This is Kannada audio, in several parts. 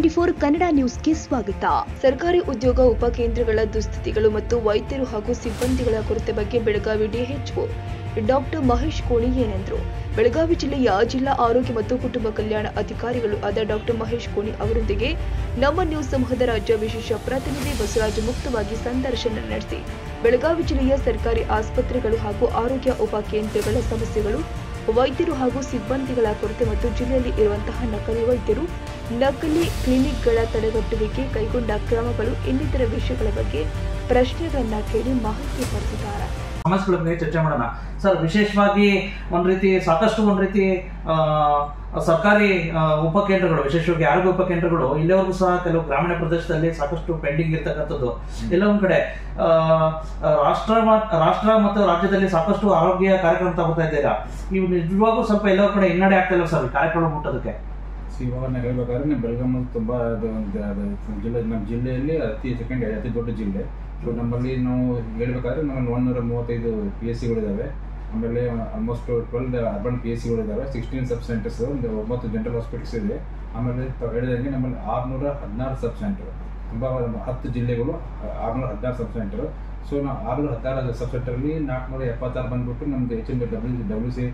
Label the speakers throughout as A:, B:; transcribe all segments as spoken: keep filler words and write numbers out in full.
A: ಟ್ವೆಂಟಿ ಫೋರ್ ಕನ್ನಡ ನ್ಯೂಸ್ಗೆ ಸ್ವಾಗತ. ಸರ್ಕಾರಿ ಉದ್ಯೋಗ ಉಪಕೇಂದ್ರಗಳ ದುಸ್ಥಿತಿಗಳು ಮತ್ತು ವೈದ್ಯರು ಹಾಗೂ ಸಿಬ್ಬಂದಿಗಳ ಕೊರತೆ ಬಗ್ಗೆ ಬೆಳಗಾವಿ ಡಿಎಚ್ಒ ಡಾಕ್ಟರ್ ಮಹೇಶ್ ಕೋಣಿ ಏನೆಂದರು? ಬೆಳಗಾವಿ ಜಿಲ್ಲೆಯ ಜಿಲ್ಲಾ ಆರೋಗ್ಯ ಮತ್ತು ಕುಟುಂಬ ಕಲ್ಯಾಣ ಅಧಿಕಾರಿಗಳು ಆದ ಡಾಕ್ಟರ್ ಮಹೇಶ್ ಕೋಣಿ ಅವರೊಂದಿಗೆ ನಮ್ಮ ನ್ಯೂಸ್ ಸಮೂಹದ ರಾಜ್ಯ ವಿಶೇಷ ಪ್ರತಿನಿಧಿ ಬಸವರಾಜ್ ಮುಕ್ತವಾಗಿ ಸಂದರ್ಶನ ನಡೆಸಿ ಬೆಳಗಾವಿ ಜಿಲ್ಲೆಯ ಸರ್ಕಾರಿ ಆಸ್ಪತ್ರೆಗಳು ಹಾಗೂ ಆರೋಗ್ಯ ಉಪಕೇಂದ್ರಗಳ ಸಮಸ್ಯೆಗಳು, ವೈದ್ಯರು ಹಾಗೂ ಸಿಬ್ಬಂದಿಗಳ ಕೊರತೆ ಮತ್ತು ಜಿಲ್ಲೆಯಲ್ಲಿ ಇರುವಂತಹ ನಕಲಿ ವೈದ್ಯರು, ನಕಲಿ ಕ್ಲಿನಿಕ್ಗಳ ತಡೆಗಟ್ಟುವಿಕೆ ಕೈಗೊಂಡ ಕ್ರಮಗಳು ಇನ್ನಿತರ ವಿಷಯಗಳ ಬಗ್ಗೆ ಪ್ರಶ್ನೆಗಳನ್ನ ಕೇಳಿ ಮಾಹಿತಿ ಪಡೆದಿದ್ದಾರೆ.
B: ಸಮಸ್ಯೆಗಳ ಬಗ್ಗೆ ಚರ್ಚೆ ಮಾಡೋಣ ಸರ್. ವಿಶೇಷವಾಗಿ ಒಂದ್ ರೀತಿ ಸಾಕಷ್ಟು ಒಂದ್ ರೀತಿ ಸರ್ಕಾರಿ ಉಪಕೇಂದ್ರಗಳು, ವಿಶೇಷವಾಗಿ ಆರೋಗ್ಯ ಉಪಕೇಂದ್ರಗಳು ಇಲ್ಲಿವರೆಗೂ ಸಹ ಕೆಲವು ಗ್ರಾಮೀಣ ಪ್ರದೇಶದಲ್ಲಿ ಸಾಕಷ್ಟು ಪೆಂಡಿಂಗ್ ಇರ್ತಕ್ಕಂಥದ್ದು. ಎಲ್ಲ ಒಂದ್ ಕಡೆ ರಾಷ್ಟ್ರ ರಾಷ್ಟ್ರ ಮತ್ತು ರಾಜ್ಯದಲ್ಲಿ ಸಾಕಷ್ಟು ಆರೋಗ್ಯ ಕಾರ್ಯಕ್ರಮ ತಗೋತಾ ಇದ್ದೀರಾ. ಇವು ನಿಜವಾಗೂ ಸ್ವಲ್ಪ ಎಲ್ಲ ಕಡೆ ಹಿನ್ನಡೆ ಆಗ್ತಾ ಇಲ್ಲ ಸರ್ ಕಾರ್ಯಕ್ರಮ ಮುಟ್ಟೋದಕ್ಕೆ.
C: ಇವಾಗ ನಾವು ಹೇಳ್ಬೇಕಾದ್ರೆ ಬೆಳಗಾವಿ ತುಂಬಾ ಜಿಲ್ಲೆ, ನಮ್ಮ ಜಿಲ್ಲೆಯಲ್ಲಿ ಅತಿ ಸೆಕೆಂಡ್ ಅತಿ ದೊಡ್ಡ ಜಿಲ್ಲೆ. ಸೊ ನಮ್ಮಲ್ಲಿ ನಾವು ಹೇಳ್ಬೇಕಾದ್ರೆ ನಮ್ಮಲ್ಲಿ ಒಂದೂರ ಮೂವತ್ತೈದು ಪಿ ಎಸ್ ಸಿಗಳಿದ್ದಾವೆ. ಆಮೇಲೆ almost twelve urban P S ಸಿಗಳಿದ್ದಾವೆ, ಸಿಕ್ಸ್ಟೀನ್ ಸಬ್ ಸೆಂಟರ್ಸ್, ಒಂದು ಒಂಬತ್ತು ಜನರಲ್ ಹಾಸ್ಪಿಟಲ್ಸ್ ಇದೆ. ಆಮೇಲೆ ಹೇಳಿದಂಗೆ ನಮ್ಮಲ್ಲಿ ಆರ್ನೂರ ಹದಿನಾರು ಸಬ್ ಸೆಂಟರ್, ತುಂಬ ಹತ್ತು ಜಿಲ್ಲೆಗಳು, ಆರ್ನೂರ ಹದಿನಾರು ಸಬ್ ಸೆಂಟರ್. ಸೊ ನಾವು ಆರ್ನೂರ ಹದಿನಾರು ಸಬ್ ಸೆಂಟರ್ಲಿ ನಾಲ್ಕುನೂರ ಎಪ್ಪತ್ತಾರು ಬಂದ್ಬಿಟ್ಟು ನಮ್ದು H N W W C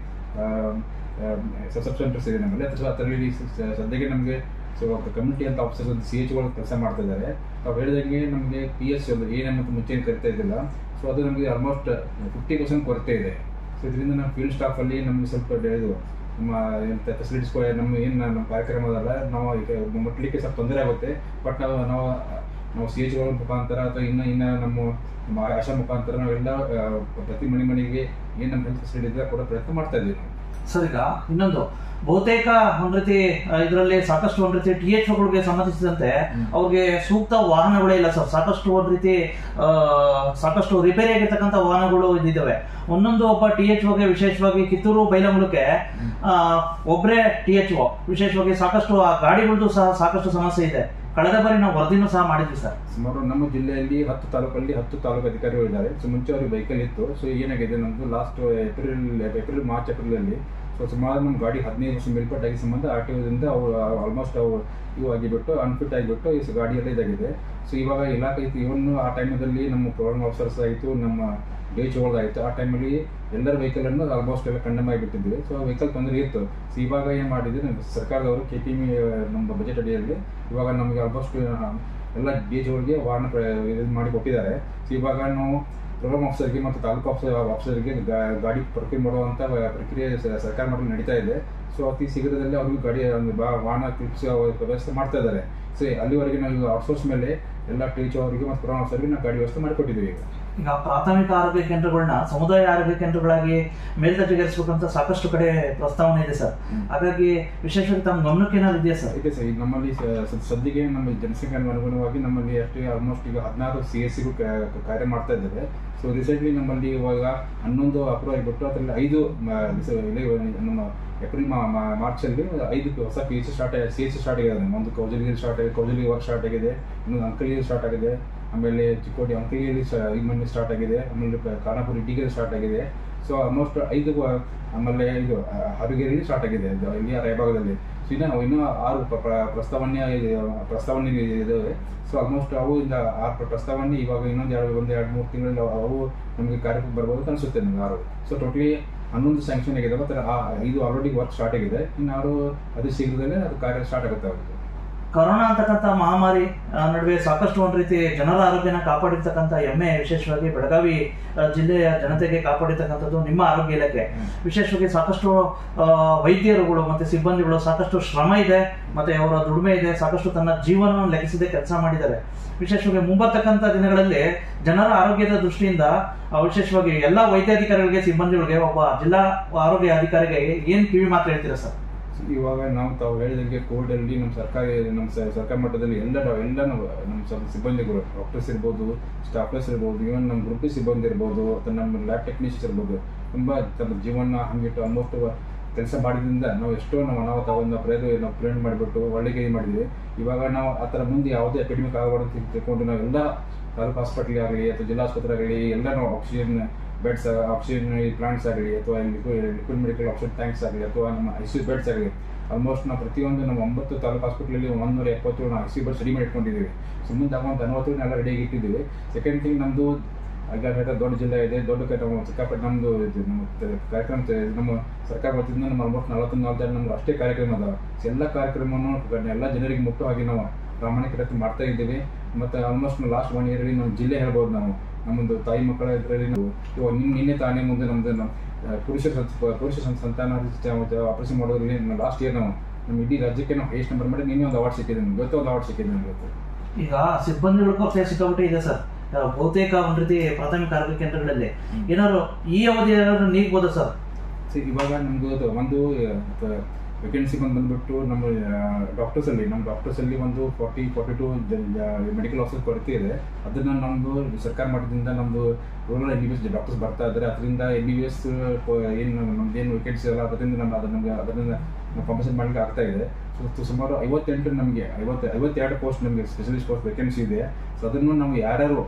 C: sub centres ಇದೆ ನಮ್ಮಲ್ಲಿ. ಅಥವಾ ಅದರಲ್ಲಿ ಸದ್ಯಕ್ಕೆ ನಮಗೆ ಸೊ ಕಮ್ಯುನಿಟಿ ಅಂತ ಆಫೀಸರ್ಸ್ ಒಂದು ಸಿ ಎಚ್ ಗಳು ಕೆಲಸ ಮಾಡ್ತಾ ಇದ್ದಾರೆ. ನಾವು ಹೇಳಿದಂಗೆ ನಮಗೆ ಪಿ ಎಸ್ ಒಂದು ಎ ನಮ್ಮ ಮುಂಚೆ ಕರಿತಾ ಇದ್ದಿಲ್ಲ. ಸೊ ಅದು ನಮಗೆ ಆಲ್ಮೋಸ್ಟ್ ಫಿಫ್ಟಿ ಪರ್ಸೆಂಟ್ ಕೊರತೆ ಇದೆ. ಸೊ ಇದರಿಂದ ನಮ್ಮ ಫೀಲ್ಡ್ ಸ್ಟಾಫಲ್ಲಿ ನಮಗೆ ಸ್ವಲ್ಪ ಇದು ನಮ್ಮ ಎಂಥ ಫೆಸಿಲಿಟೀಸ್ ನಮ್ಮ ಏನು ನಮ್ಮ ಕಾರ್ಯಕ್ರಮದಲ್ಲ ನಾವು ಈಗ ಮುಟ್ಲಿಕ್ಕೆ ಸ್ವಲ್ಪ ತೊಂದರೆ ಆಗುತ್ತೆ. ಬಟ್ ನಾವು ನಾವು ನಾವು ಸಿ ಎಚ್ ಗಳ ಮುಖಾಂತರ ಅಥವಾ ಇನ್ನು ಇನ್ನು ನಮ್ಮ ನಮ್ಮ ಆಶಾ ಮುಖಾಂತರ ನಾವೆಲ್ಲ ಪ್ರತಿ ಮನೆ ಮನೆಗೆ ಏನು ನಮ್ಮ ಹೆಲ್ತ್ ಫೆಸಿಲಿಟಿ ಇದೆ ಕೊಡೋ ಪ್ರಯತ್ನ ಮಾಡ್ತಾ ಇದ್ದೀವಿ ನಾವು.
B: ಸರ್, ಈಗ ಇನ್ನೊಂದು ಬಹುತೇಕ ಒಂದ್ ರೀತಿ ಇದರಲ್ಲಿ ಸಾಕಷ್ಟು ಒಂದ್ ರೀತಿ ಟಿ ಎಚ್ ಗಳಿಗೆ ಸಂಬಂಧಿಸಿದಂತೆ ಅವ್ರಿಗೆ ಸೂಕ್ತ ವಾಹನಗಳೇ ಇಲ್ಲ ಸರ್. ಸಾಕಷ್ಟು ಒಂದ್ ರೀತಿ ಸಾಕಷ್ಟು ರಿಪೇರಿ ಆಗಿರ್ತಕ್ಕಂಥ ವಾಹನಗಳು ಇದ್ದಾವೆ. ಒಂದೊಂದು ಒಬ್ಬ ಟಿ ಎಚ್ ಗೆ ವಿಶೇಷವಾಗಿ ಕಿತ್ತೂರು ಬೈಲಮುಲಕ್ಕೆ ಒಬ್ಬರೇ ಟಿ ಎಚ್ ಒ ವಿಶೇಷವಾಗಿ ಸಾಕಷ್ಟು ಆ ಗಾಡಿಗಳದ್ದು ಸಹ ಸಾಕಷ್ಟು ಸಮಸ್ಯೆ ಇದೆ. ಕಳೆದ ಬಾರಿ ನಾವು ವರದಿನೂ ಸಹ ಮಾಡಿದ್ವಿ ಸರ್.
C: ಸುಮಾರು ನಮ್ಮ ಜಿಲ್ಲೆಯಲ್ಲಿ ಹತ್ತು ತಾಲೂಕಲ್ಲಿ ಹತ್ತು ತಾಲೂಕು ಅಧಿಕಾರಿಗಳು ಇದ್ದಾರೆ. ಸೊ ಮುಂಚೆ ಅವ್ರಿಗೆ ವೆಹಿಕಲ್ ಇತ್ತು. ಸೊ ಏನಾಗಿದೆ ನಮ್ದು last April April March April ಅಲ್ಲಿ ಸೊ ಸುಮಾರು ನಮ್ಮ ಗಾಡಿ ಹದಿನೈದು ವರ್ಷ ಮೇಲ್ಪಟ್ಟಾಗಿ ಸಂಬಂಧ ಆರ್ ಟಿ ಒದಿಂದ ಅವು ಆಲ್ಮೋಸ್ಟ್ ಅವು ಇವು ಆಗಿಬಿಟ್ಟು ಅನ್ಫಿಟ್ ಆಗಿಬಿಟ್ಟು ಈ ಗಾಡಿಯೆಲ್ಲ ಇದಾಗಿದೆ. ಸೊ ಇವಾಗ ಇಲಾಖೆ ಇತ್ತು. ಇವನ್ ಆ ಟೈಮಲ್ಲಿ ನಮ್ಮ ಪ್ರೋಗ್ರಾಮ್ ಆಫೀಸರ್ಸ್ ಆಯಿತು, ನಮ್ಮ ಡಿ ಎಚ್ ಆಯಿತು. ಆ ಟೈಮಲ್ಲಿ ಎಲ್ಲರ ವೆಹಿಕಲ್ ಅನ್ನು ಆಲ್ಮೋಸ್ಟ್ ಎಲ್ಲ ಕಂಡಮ್ ಆಗಿಬಿಟ್ಟಿದ್ವಿ. ಸೊ ವೆಹಿಕಲ್ ತೊಂದರೆ ಇತ್ತು. ಸೊ ಇವಾಗ ಏನು ಮಾಡಿದ್ರೆ ನಮ್ಮ ಸರ್ಕಾರದವರು ಕೆ ಪಿ ಎಮ್ ನಮ್ಮ ಬಜೆಟ್ ಅಡಿಯಲ್ಲಿ ಇವಾಗ ನಮಗೆ ಆಲ್ಮೋಸ್ಟ್ ಎಲ್ಲ ಡಿ ಎಚ್ ಗಳಿಗೆ ವಾಹನ ಇದು ಮಾಡಿ ಕೊಟ್ಟಿದ್ದಾರೆ. ಸೊ ಇವಾಗ ನಾವು ಪ್ರೋಗ್ರಾಮ್ ಆಫೀಸರ್ಗೆ ಮತ್ತು ತಾಲೂಕು ಆಫೀಸರ್ ಆಫೀಸರ್ಗೆ ಗಾಡಿ ಪ್ರಕ್ರಿಯೆ ಮಾಡುವಂಥ ಪ್ರಕ್ರಿಯೆ ಸರ್ಕಾರ ಮಾಡಲು ನಡೀತಾ ಇದೆ. ಸೊ ಅತಿ ಶೀಘ್ರದಲ್ಲಿ ಅವ್ರಿಗೆ ಗಾಡಿ ವಾಹನ ಕಲ್ಪಿಸುವ ವ್ಯವಸ್ಥೆ ಮಾಡ್ತಾ ಇದ್ದಾರೆ. ಸೊ ಅಲ್ಲಿವರೆಗೆ ನಾವು ಔಟ್ಸೋರ್ಸ್ ಮೇಲೆ ಎಲ್ಲ ಟೀಚರ್ ಅವರಿಗೆ ಮತ್ತು ಪ್ರೋಗ್ರಾಮ್ ಆಫೀಸರ್ಗೆ ನಾವು ಗಾಡಿ ವ್ಯವಸ್ಥೆ ಮಾಡಿಕೊಟ್ಟಿದ್ದೀವಿ. ಈಗ
B: ಈಗ ಪ್ರಾಥಮಿಕ ಆರೋಗ್ಯ ಕೇಂದ್ರಗಳನ್ನ ಸಮುದಾಯ ಆರೋಗ್ಯ ಕೇಂದ್ರಗಳಾಗಿ ಮೇಲ್ದರ್ಜೆಗೇರಿಸಬೇಕಂತ ಸಾಕಷ್ಟು ಕಡೆ ಪ್ರಸ್ತಾವನೆ ಇದೆ ಸರ್. ಹಾಗಾಗಿ ವಿಶೇಷವಾಗಿ ತಮ್ಮ ಗಮನಕ್ಕೆ ಏನಾದ್ರು ಇದೆಯಾ ಸರ್?
C: ಇದೆ ಸರ್. ಈಗ ನಮ್ಮಲ್ಲಿ ಸದ್ಯಕ್ಕೆ ನಮ್ಮ ಜನಸಂಖ್ಯೆ ಅನುಗುಣವಾಗಿ ನಮ್ಮಲ್ಲಿ ಅಷ್ಟೇ ಆಲ್ಮೋಸ್ಟ್ ಈಗ ಹದಿನಾರು ಸಿ ಎಸ್ ಸಿಗೂ ಕಾರ್ಯ ಮಾಡ್ತಾ ಇದ್ದೇವೆ. ಸೊ ರೀಸೆಂಟ್ಲಿ ನಮ್ಮಲ್ಲಿ ಇವಾಗ ಹನ್ನೊಂದು ಅಪ್ರೂವ್ ಆಗಿಬಿಟ್ಟು ಅದರಲ್ಲಿ ಐದು ನಮ್ಮ ಏಪ್ರಿಲ್ ಮಾರ್ಚಲ್ಲಿ ಐದು ಹೊಸ P H start C H start ಆಗಿದೆ. ಒಂದು ಕೌಜಲಿಯಲ್ಲಿ ಸ್ಟಾರ್ಟ್ ಆಗಿದೆ, ಕೌಜಲಿ ವರ್ಕ್ ಸ್ಟಾರ್ಟ್ ಆಗಿದೆ, ಇನ್ನೊಂದು ಅಂಕಲಿಯಲ್ಲಿ ಸ್ಟಾರ್ಟ್ ಆಗಿದೆ, ಆಮೇಲೆ ಚಿಕ್ಕೋಡಿ ಅಂಕಲಿಯಲ್ಲಿ ಈ ಮೊನ್ನೆ ಸ್ಟಾರ್ಟ್ ಆಗಿದೆ, ಆಮೇಲೆ ಖಾನಾಪುರ ಇಟಿಗೆಯಲ್ಲಿ ಸ್ಟಾರ್ಟ್ ಆಗಿದೆ. ಸೊ ಆಲ್ಮೋಸ್ಟ್ ಐದು, ಆಮೇಲೆ ಇದು ಹಾವೇರಿಯಲ್ಲಿ ಸ್ಟಾರ್ಟ್ ಆಗಿದೆ ಇಲ್ಲಿ ರಾಯಭಾಗದಲ್ಲಿ. ಸೊ ಇನ್ನು ಇನ್ನೂ ಆರು ಪ್ರಸ್ತಾವನೆ ಪ್ರಸ್ತಾವನೆ ಇದ್ದಾವೆ. ಸೊ ಆಲ್ಮೋಸ್ಟ್ ಅವು ಇಂದ ಆರು ಪ್ರಸ್ತಾವನೆ ಇವಾಗ ಇನ್ನೊಂದು ಎರಡು ಒಂದು ಎರಡು ಮೂರು ತಿಂಗಳಲ್ಲಿ ಅವು ನಮಗೆ ಕಾರ್ಯಕ್ಕೆ ಬರ್ಬೋದು ಅಂತ ಅನಿಸುತ್ತೆ ನಮಗೆ ಆರು. ಸೊ ಟೋಟಲಿ ಹನ್ನೊಂದು ಸ್ಯಾಂಕ್ಷನ್ ಆಗಿದೆ. ಮತ್ತು ಆ ಐದು ಆಲ್ರೆಡಿ ವರ್ಕ್ ಸ್ಟಾರ್ಟ್ ಆಗಿದೆ. ಇನ್ನು ಆರು ಅತಿ ಶೀಘ್ರದಲ್ಲೇ ಅದು ಕಾರ್ಯ ಸ್ಟಾರ್ಟ್ ಆಗುತ್ತೆ ಅವ್ರಿಗೆ.
B: ಕೊರೋನಾ ಅಂತಕ್ಕಂಥ ಮಹಾಮಾರಿ ನಡುವೆ ಸಾಕಷ್ಟು ಒಂದು ರೀತಿ ಜನರ ಆರೋಗ್ಯನ ಕಾಪಾಡಿರ್ತಕ್ಕಂಥ ಹೆಮ್ಮೆ ವಿಶೇಷವಾಗಿ ಬೆಳಗಾವಿ ಜಿಲ್ಲೆಯ ಜನತೆಗೆ ಕಾಪಾಡಿರ್ತಕ್ಕಂಥದ್ದು ನಿಮ್ಮ ಆರೋಗ್ಯ ಇಲಾಖೆ. ವಿಶೇಷವಾಗಿ ಸಾಕಷ್ಟು ವೈದ್ಯರುಗಳು ಮತ್ತೆ ಸಿಬ್ಬಂದಿಗಳು ಸಾಕಷ್ಟು ಶ್ರಮ ಇದೆ, ಮತ್ತೆ ಅವರ ದುಡಿಮೆ ಇದೆ, ಸಾಕಷ್ಟು ತನ್ನ ಜೀವನವನ್ನು ಲೆಕ್ಕಿಸದೆ ಕೆಲಸ ಮಾಡಿದ್ದಾರೆ. ವಿಶೇಷವಾಗಿ ಮುಂಬರ್ತಕ್ಕಂಥ ದಿನಗಳಲ್ಲಿ ಜನರ ಆರೋಗ್ಯದ ದೃಷ್ಟಿಯಿಂದ ವಿಶೇಷವಾಗಿ ಎಲ್ಲಾ ವೈದ್ಯಾಧಿಕಾರಿಗಳಿಗೆ, ಸಿಬ್ಬಂದಿಗಳಿಗೆ, ಒಬ್ಬ ಜಿಲ್ಲಾ ಆರೋಗ್ಯ ಅಧಿಕಾರಿಗೆ ಏನ್ ಕಿವಿ ಮಾತು ಹೇಳ್ತೀರಾ ಸರ್?
C: ಇವಾಗ ನಾವು ತಾವು ಹೇಳಿದಂಗೆ ಕೋವಿಡ್ ಅಲ್ಲಿ ನಮ್ಮ ಸರ್ಕಾರಿ ನಮ್ಮ ಸರ್ಕಾರ ಮಟ್ಟದಲ್ಲಿ ಎಲ್ಲ ಎಲ್ಲ ನಮ್ಮ ಸಿಬ್ಬಂದಿಗಳು, ಡಾಕ್ಟರ್ಸ್ ಇರ್ಬೋದು, ಸ್ಟಾಫ್ಲೆಸ್ ಇರ್ಬೋದು, ಇವನ್ ನಮ್ಮ ಗ್ರೂಪ್ ಸಿಬ್ಬಂದಿ ಇರ್ಬೋದು, ಅಥವಾ ನಮ್ಮ ಲ್ಯಾಬ್ ಟೆಕ್ನಿಷಿಯನ್ಸ್ ಇರ್ಬೋದು, ತುಂಬ ತಮ್ಮ ಜೀವನ ಹಂಗಿಟ್ಟು ಆಲ್ಮೋಸ್ಟ್ ಕೆಲಸ ಮಾಡಿದ್ರಿಂದ ನಾವು ಎಷ್ಟೋ ನಾವು ಅನಾಹುತ ಒಂದು ಪ್ರಯೋಗ ನಾವು ಪ್ರಿವೆಂಟ್ ಮಾಡಿಬಿಟ್ಟು ಒಳ್ಳೆಗೆ ಇದು ಮಾಡಿದ್ವಿ. ಇವಾಗ ನಾವು ಆ ಥರ ಮುಂದೆ ಯಾವುದೇ ಎಪಿಡೆಮಿಕ್ ಆಗಬಾರ್ದು ಅಂತ ತಿಳ್ಕೊಂಡು ನಾವೆಲ್ಲ ತಾಲೂಕು ಹಾಸ್ಪಿಟ್ಲ್ ಆಗಲಿ ಅಥವಾ ಜಿಲ್ಲಾ ಆಸ್ಪತ್ರೆ ಆಗಲಿ ಎಲ್ಲ ನಾವು ಆಕ್ಸಿಜನ್ ಬೆಡ್ಸ್, ಆಕ್ಸಿಜನ್ ಪ್ಲಾಂಟ್ಸ್ ಆಗಲಿ ಅಥವಾ ಲಿಕ್ವಿಡ್ ಮೆಡಿಕಲ್ ಆಕ್ಸಿಜನ್ ಟ್ಯಾಂಕ್ಸ್ ಆಗಲಿ ಅಥವಾ ನಮ್ಮ ಐ ಸಿ ಯು ಬೆಡ್ಸ್ ಆಗಲಿ ಆಲ್ಮೋಸ್ಟ್ ನಾವು ಪ್ರತಿಯೊಂದು ನಮ್ಮ ಒಂಬತ್ತು ತಾಲೂಕು ಹಾಸ್ಪಿಟ್ಲಲ್ಲಿ ಒಂದೂರ ಎಪ್ಪತ್ತೇಳು ನಾವು ಎಕ್ಸಿ ಬರ್ಸ್ ರೆಡಿ ಮಾಡಿ ಇಟ್ಕೊಂಡಿದ್ದೀವಿ. ಸುಮ್ಮನೆ ತಗೊಂಡು ಅರವತ್ತು ಎಲ್ಲ ರೆಡಿಯಾಗಿ ಇಟ್ಟಿದ್ದೀವಿ. ಸೆಕೆಂಡ್ ಥಿಂಗ್ ನಮ್ಮದು ಈಗ ದೊಡ್ಡ ಜಿಲ್ಲೆ ಇದೆ, ದೊಡ್ಡ ನಮ್ಮ ಸಿಕ್ಕಾಪಟ್ಟೆ ನಮ್ಮದು ಇದು ನಮ್ಮ ಕಾರ್ಯಕ್ರಮ ನಮ್ಮ ಸರ್ಕಾರ ವತಿಯಿಂದ ನಮ್ಮ ಆಲ್ಮೋಸ್ಟ್ ನಲವತ್ತೊಂದು ನಾಲ್ಕು ನಮ್ಗೆ ಅಷ್ಟೇ ಕಾರ್ಯಕ್ರಮ ಅದಾವೆ. ಎಲ್ಲ ಕಾರ್ಯಕ್ರಮವನ್ನು ಎಲ್ಲ ಜನರಿಗೆ ಮುಟ್ಟು ಹಾಗೆ ನಾವು ಪ್ರಾಮಾಣಿಕತೆ ಮಾಡ್ತಾ ಇದ್ದೀವಿ. ಮತ್ತು ಆಲ್ಮೋಸ್ಟ್ ಲಾಸ್ಟ್ ಒನ್ ಇಯರಲ್ಲಿ ನಮ್ಮ ಜಿಲ್ಲೆ ಹೇಳ್ಬೋದು ನಾವು ನಮ್ಮದು ತಾಯಿ ಮಕ್ಕಳ ಇದರಲ್ಲಿ ನಾವು ಇವಾಗ ನಿನ್ನೆ ತಾನೇ ಮುಂದೆ ನಮ್ಮದು ನಮ್ಮ ಪುರುಷ ಪುರುಷ ಸಂತಾನ ಆಪರೇಷನ್ ಮಾಡೋದ್ರಲ್ಲಿ ಲಾಸ್ಟ್ ಇಯರ್ ನಾವು ನಮ್ಮ ಇಡೀ ರಾಜ್ಯಕ್ಕೆ ನಾವು ಹೈಯೆಸ್ಟ್ ನಂಬರ್ ಮಾಡಿ ನಿನ್ನೆ ಒಂದು ಅವಾರ್ಡ್ ಸಿಕ್ಕಿದೆ, ನಮ್ಗೆ ಗೊತ್ತು ಒಂದು ಅವಾರ್ಡ್ ಸಿಕ್ಕಿದೆ ನಮ್ಗೆ ಗೊತ್ತು.
B: ಈಗ ಸಿಬ್ಬಂದಿಗಳಿಗೂ ಸಿಕ್ಕಾಪಟ್ಟೆ ಇದೆ ಸರ್. ಬಹುತೇಕ ಒಂದು ರೀತಿ ಪ್ರಾಥಮಿಕ ಆರೋಗ್ಯ ಕೇಂದ್ರಗಳಲ್ಲಿ ಏನಾದ್ರು ಈ ಅವಧಿ ಏನಾದ್ರು ನೀಗ್ಬೋದಾ ಸರ್?
C: ಇವಾಗ ನಮ್ದು ಒಂದು ವೇಕೆನ್ಸಿ ಬಂದು ಬಂದ್ಬಿಟ್ಟು ನಮ್ಮ ಡಾಕ್ಟರ್ಸ್ ಅಲ್ಲಿ ನಮ್ಮ ಡಾಕ್ಟರ್ಸ್ ಅಲ್ಲಿ ಒಂದು forty forty two medical officer ಕೊರತೆ ಇದೆ. ಅದನ್ನ ನಮ್ದು ಸರ್ಕಾರ ಮಟ್ಟದಿಂದ ನಮ್ದು rural M B B S doctors ಬರ್ತಾ ಇದ್ದಾರೆ. ಅದರಿಂದ ಎಂ ಬಿ ಬಿ ಎಸ್ ಏನು ನಮ್ದೇನು ವೇಕೆನ್ಸಿ ಅಲ್ಲ ಅದರಿಂದ ನಮ್ಮ ಅದು ನಮಗೆ ಅದರಿಂದ ಕಾಂಪನ್ಸೇಟ್ ಮಾಡಲಿಕ್ಕೆ ಆಗ್ತಾ ಇದೆ. ಸೊ ಸುಮಾರು ಐವತ್ತೆಂಟು ನಮಗೆ ಐವತ್ತು ಐವತ್ತೆರಡು ಪೋಸ್ಟ್ ನಮಗೆ ಸ್ಪೆಷಲಿಸ್ಟ್ ಪೋಸ್ಟ್ ವೇಕೆನ್ಸಿ ಇದೆ. ಸೊ ಅದನ್ನು ನಾವು ಯಾರ್ಯಾರು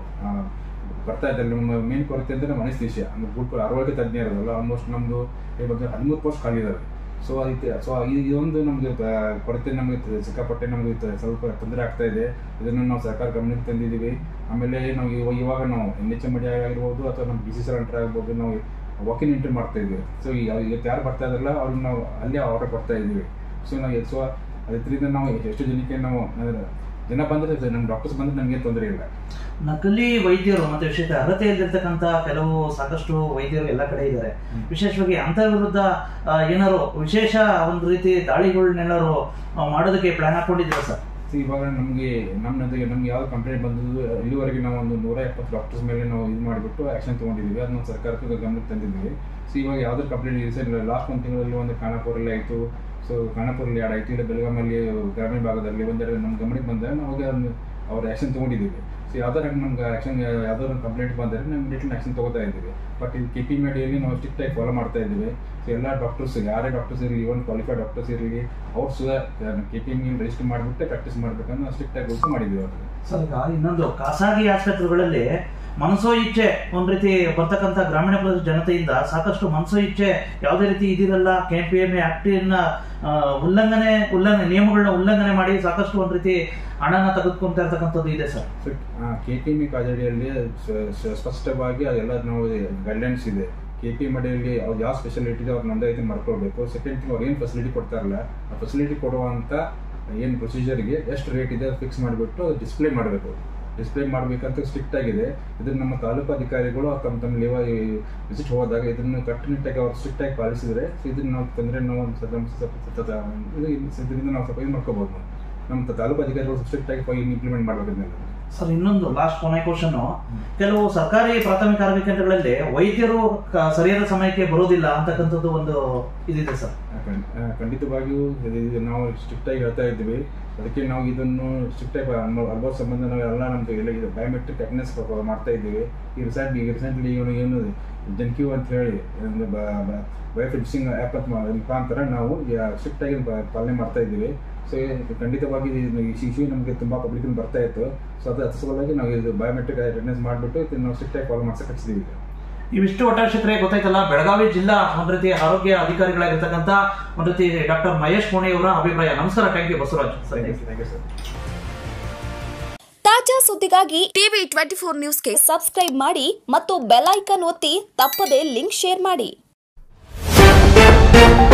C: ಬರ್ತಾ ಇದ್ದಾರೆ ನಮ್ಮ ಮೇನ್ ಕೊರತೆ ಅಂದರೆ ನಮ್ಮ ಅನಿಸ್ತೇಷಿಯಾ ಅಂದ್ರೆ ಗುಡ್ ಆರೋಗ್ಯ ತಜ್ಞರಲ್ಲ ಆಲ್ಮೋಸ್ಟ್ ನಮ್ಮದು ಬಗ್ಗೆ ಹದಿಮೂರು ಪೋಸ್ಟ್ ಖಾಲಿ ಇದ್ದಾವೆ. ಸೊ ಅದಕ್ಕೆ ಸೊ ಇದೊಂದು ನಮಗೆ ಕೊರತೆ ನಮಗೆ ಸಿಕ್ಕಾಪಟ್ಟೆ ನಮಗೆ ಸ್ವಲ್ಪ ತೊಂದರೆ ಆಗ್ತಾ ಇದೆ. ಇದನ್ನು ನಾವು ಸರ್ಕಾರ ಗಮನಕ್ಕೆ ತಂದಿದ್ದೀವಿ. ಆಮೇಲೆ ನಾವು ಇವಾಗ ನಾವು ಎನ್ ಎಚ್ ಎಮ್ ಡಿ ಆಗಿರ್ಬೋದು ಅಥವಾ ನಮ್ಮ ಬಿ ಸಿ ಸೆಂಟರ್ ಆಗ್ಬೋದು ನಾವು ವಾಕಿನ್ ಎಂಟ್ರಿ ಮಾಡ್ತಾ ಇದ್ದೀವಿ. ಸೊ ಈಗ ಇವತ್ತು ಯಾರು ಬರ್ತಾ ಇದ್ದಾರಲ್ಲ ಅವ್ರಿಗೆ ನಾವು ಅಲ್ಲೇ ಆರ್ಡರ್ ಕೊಡ್ತಾ ಇದ್ದೀವಿ. ಸೊ ನಾವು ಸೊ ಅದರಿಂದ ನಾವು ಎಷ್ಟು ಜನಕ್ಕೆ ನಾವು ಜನ ಬಂದರೆ ನಮ್ಮ ಡಾಕ್ಟರ್ಸ್ ಬಂದರೆ ನಮಗೆ ತೊಂದರೆ ಇಲ್ಲ.
B: ನಕಲಿ ವೈದ್ಯರು ಮತ್ತೆ ವಿಶೇಷ ಅರ್ಹತೆ ಇಲ್ದಿರ್ತಕ್ಕಂಥ ಕೆಲವು ಸಾಕಷ್ಟು ವೈದ್ಯರು ಎಲ್ಲ ಕಡೆ ಇದ್ದಾರೆ. ವಿಶೇಷವಾಗಿ ಅಂತರ ವಿರುದ್ಧ ಏನಾರು ವಿಶೇಷ ಒಂದು ರೀತಿ ದಾಳಿಗಳನ್ನೆಲ್ಲರೂ ಮಾಡೋದಕ್ಕೆ ಪ್ಲಾನ್ ಹಾಕೊಂಡಿದ್ದೀರಾ ಸರ್?
C: ಇವಾಗ ನಮಗೆ ನಮ್ಮ ನಮ್ಗೆ ಯಾವ್ದು ಕಂಪ್ಲೇಂಟ್ ಬಂದದ್ದು ಇಲ್ಲಿವರೆಗೆ ನಾವು ಒಂದು ನೂರ ಎಪ್ಪತ್ತು ಡಾಕ್ಟರ್ಸ್ ಮೇಲೆ ನಾವು ಇದು ಮಾಡಿಬಿಟ್ಟು ಆ್ಯಕ್ಷನ್ ತೊಗೊಂಡಿದ್ದೀವಿ. ಅದನ್ನ ಸರ್ಕಾರಕ್ಕೆ ಗಮನಕ್ಕೆ ತಂದಿದ್ದೀವಿ. ಸೊ ಇವಾಗ ಯಾವುದೇ ಕಂಪ್ಲೇಂಟ್ ರೀಸೆಂಟ್ ಲಾಸ್ಟ್ ಒಂದು ತಿಂಗಳಲ್ಲಿ ಒಂದು ಖಾನಾಪುರಲ್ಲಿ ಆಯಿತು, ಸೊ ಖಾನಾಪುರಲ್ಲಿ ಎರಡು ಆಯಿತು, ಇಲ್ಲ ಬೆಳಗಾಮಲ್ಲಿ ಗ್ರಾಮೀಣ ಭಾಗದಲ್ಲಿ ಒಂದೆರಡು ನಮ್ಮ ಗಮನಕ್ಕೆ ಬಂದಾಗ ನಾವು ಅವ್ರ ಆ್ಯಕ್ಷನ್ ತೊಗೊಂಡಿದ್ದೀವಿ. ಸೊ ಯಾವ್ದಾರು ನಮ್ಗೆ ಆ್ಯಕ್ಷನ್ ಯಾವ್ದಾದ್ರು ಕಂಪ್ಲೇಂಟ್ ಬಂದರೆ ನಾವು ಇಮಿಡಿಯೇಟ್ಲಿ ಆ್ಯಕ್ಷನ್ ತೊಗೋತಾ ಇದ್ದೀವಿ. ಬಟ್ ಇದು ಕೆ ಪಿ ಮೆಡಿಯಲ್ಲಿ ನಾವು ಸ್ಟ್ರಿಕ್ಟಾಗಿ ಫಾಲೋ ಮಾಡ್ತಾ ಇದ್ದೀವಿ. ಸೊ ಎಲ್ಲ ಡಾಕ್ಟರ್ಸ್ ಯಾರೇ ಡಾಕ್ಟರ್ಸ್ ಇರಲಿ, ಈವನ್ ಕ್ವಾಲಿಫೈಡ್ ಡಾಕ್ಟರ್ಸ್ ಇರಲಿ, ಅವ್ರು ಸುಧಾ ಕೆ ಪಿ ಎಮ್ ರಿಜಿಸ್ಟರ್ ಮಾಡಿಬಿಟ್ಟು ಪ್ರಾಕ್ಟೀಸ್ ಮಾಡಬೇಕಂದ್ರೆ ನಾವು ಸ್ಟ್ರಿಕ್ಟಾಗಿ ರೂಲ್ಸ್ ಮಾಡಿದ್ದೀವಿ ಅವ್ರಿಗೆ.
B: ಸರ್ ಈಗ ಇನ್ನೊಂದು ಖಾಸಗಿ ಆಸ್ಪತ್ರೆಗಳಲ್ಲಿ ಮನಸೋ ಇಚ್ಛೆ ಒಂದ್ ರೀತಿ ಬರ್ತಕ್ಕಂಥ ಗ್ರಾಮೀಣ ಪ್ರದೇಶ ಜನತೆಯಿಂದ ಸಾಕಷ್ಟು ಮನಸೋ ಇಚ್ಛೆ ಯಾವುದೇ ರೀತಿ ಇದಿರಲ್ಲ, ಕೆ ಪಿ ಎಂ ಆಕ್ಟಿನ ಉಲ್ಲಂಘನೆ ಉಲ್ಲಂಘನೆ ನಿಯಮಗಳನ್ನ ಉಲ್ಲಂಘನೆ ಮಾಡಿ ಸಾಕಷ್ಟು ಒಂದ್ ರೀತಿ ಹಣನ ತೆಗೆದುಕೊಂತ ಇರ್ತಕ್ಕಂಥದ್ದು ಇದೆ ಸರ್.
C: ಕೆ ಪಿ ಎಂ ಕಾಯ್ದೆಯಲ್ಲಿ ಸ್ಪಷ್ಟವಾಗಿ ಅದೆಲ್ಲ ನಾವು ಗೈಡ್ಲೈನ್ಸ್ ಇದೆ. ಕೆ ಪಿ ಎಂ ಅಡಿಯಲ್ಲಿ ಅವ್ರು ಯಾವ ಸ್ಪೆಷಾಲಿಟಿ ಇದೆ ಅವ್ರು ನೋಂದಾಯಿತಿ ಮಾಡ್ಕೊಳ್ಬೇಕು. ಸೆಕೆಂಡ್ ಥಿಂಗ್ ಅವ್ರು ಏನು ಫೆಸಿಲಿಟಿ ಕೊಡ್ತಾರಲ್ಲ ಆ ಫೆಸಿಲಿಟಿ ಕೊಡುವಂಥ ಏನು ಪ್ರೊಸೀಜರ್ಗೆ ಎಷ್ಟು ರೇಟ್ ಇದೆ ಫಿಕ್ಸ್ ಮಾಡಿಬಿಟ್ಟು ಡಿಸ್ಪ್ಲೇ ಮಾಡಬೇಕು. ಡಿಸ್ಪ್ಲೇ ಮಾಡಬೇಕಂತ ಸ್ಟ್ರಿಕ್ಟ್ ಆಗಿದೆ. ಇದನ್ನು ನಮ್ಮ ತಾಲೂಕು ಅಧಿಕಾರಿಗಳು ತಮ್ಮ ತಮ್ಮ ಲೇವ ವಿಸಿಟ್ ಹೋದಾಗ ಇದನ್ನು ಕಟ್ಟುನಿಟ್ಟಾಗಿ ಅವ್ರು ಸ್ಟ್ರಿಕ್ಟ್ ಆಗಿ ಪಾಲಿಸಿದರೆ ಇದನ್ನು ನಾವು ತೊಂದರೆ ನಾವು ಇದರಿಂದ ನಾವು ಸ್ವಲ್ಪ ಇದು ಮಾಡ್ಕೋಬಹುದು. ನಮ್ಮ ತಾಲೂಕು ಅಧಿಕಾರಿಗಳು ಸ್ಟ್ರಿಕ್ಟ್ ಆಗಿ ಇಂಪ್ಲಿಮೆಂಟ್ ಮಾಡಬೇಕಂತ
B: ಸರ್. ಇನ್ನೊಂದು ಲಾಸ್ಟ್ ಕೊನೆ ಕ್ವಶನ್, ಕೆಲವು ಸರ್ಕಾರಿ ಪ್ರಾಥಮಿಕ ಆರೋಗ್ಯ ಕೇಂದ್ರಗಳಲ್ಲಿ ವೈದ್ಯರು ಸರಿಯಾದ ಸಮಯಕ್ಕೆ ಬರೋದಿಲ್ಲ ಅಂತಕ್ಕಂಥದ್ದು ಒಂದು ಇದಿದೆ ಸರ್.
C: ಖಂಡಿತವಾಗಿಯೂ ನಾವು ಸ್ಟ್ರಿಕ್ಟ್ ಆಗಿ ಹೇಳ್ತಾ ಇದ್ದೀವಿ. ಅದಕ್ಕೆ ನಾವು ಇದನ್ನು ಸ್ಟ್ರಿಕ್ಟ್ ಆಗಿ ಅನುಭವ ಸಂಬಂಧ ನಾವೆಲ್ಲ ನಮ್ದು ಎಲ್ಲ ಇದು ಬಯೋಮೆಟ್ರಿಕ್ ಅಟೆಂಡೆನ್ಸ್ ಮಾಡ್ತಾ ಇದ್ದೀವಿ. ಈ ರೀಸೆಂಟ್ ಈಗ ರೀಸೆಂಟ್ಲಿ ಇವನು ಏನು ಜನ್ಕ್ಯೂ ಅಂತ ಹೇಳಿ ಬಯೋಫಿಕ್ಸಿಂಗ್ ಆ್ಯಪ್ ಮುಖಾಂತರ ನಾವು ಸ್ಟ್ರಿಕ್ಟ್ ಆಗಿ ಪಾಲನೆ ಮಾಡ್ತಾ ಇದ್ದೀವಿ. ಸೊ ಖಂಡಿತವಾಗಿ ಇಶ್ಯೂ ನಮಗೆ ತುಂಬ ಪಬ್ಲಿಕ್ ಬರ್ತಾ ಇತ್ತು. ಸೊ ಅದು ಅದ್ರ ಸಲುವಾಗಿ ನಾವು ಇದು ಬಯೋಮೆಟ್ರಿಕ್ ಅಟೆಂಡೆನ್ಸ್ ಮಾಡಿಬಿಟ್ಟು ನಾವು ಸ್ಟ್ರಿಕ್ಟ್ ಆಗಿ ಫಾಲೋ ಮಾಡ್ಸಕ್ಕೆ ಹಚ್ಚಿದ್ದೀವಿ.
B: ಇವಿಷ್ಟು ಒಟ್ಟಾಶಕರೇ ಗೊತ್ತಾಯ್ತಲ್ಲ, ಬೆಳಗಾವಿ ಜಿಲ್ಲಾ ಒಂದ್ ರೀತಿ ಆರೋಗ್ಯ ಅಧಿಕಾರಿಗಳಾಗಿರ್ತಕ್ಕಂಥ ಒಂದ್ ರೀತಿ ಡಾಕ್ಟರ್ ಮಹೇಶ್ ಕೋಣಿ ಅವರ ಅಭಿಪ್ರಾಯ. ನಮಸ್ಕಾರ. Thank you Basavaraj.
D: ತಾಜಾ ಸುದ್ದಿಗಾಗಿ ಟಿವಿ ಟ್ವೆಂಟಿ ಫೋರ್ ನ್ಯೂಸ್ಗೆ ಸಬ್ಸ್ಕ್ರೈಬ್ ಮಾಡಿ ಮತ್ತು ಬೆಲ್ ಐಕಾನ್ ಒತ್ತಿ ತಪ್ಪದೇ ಲಿಂಕ್ ಶೇರ್ ಮಾಡಿ.